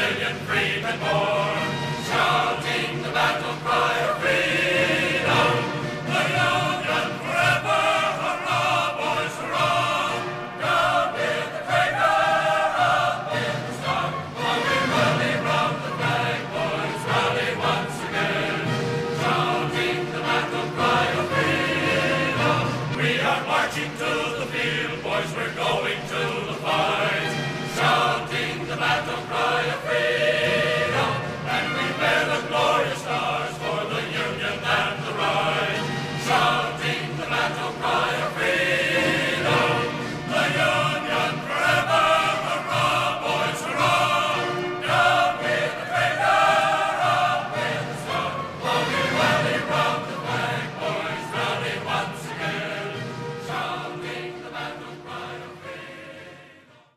million freemen born, shouting the battle cry of freedom. The young and forever, hurrah, boys, hurrah! Down with the traitor, up with the star. While we rally round the flag, boys, rally once again, shouting the battle cry of freedom. We are marching to the field, boys, we're going to the fight.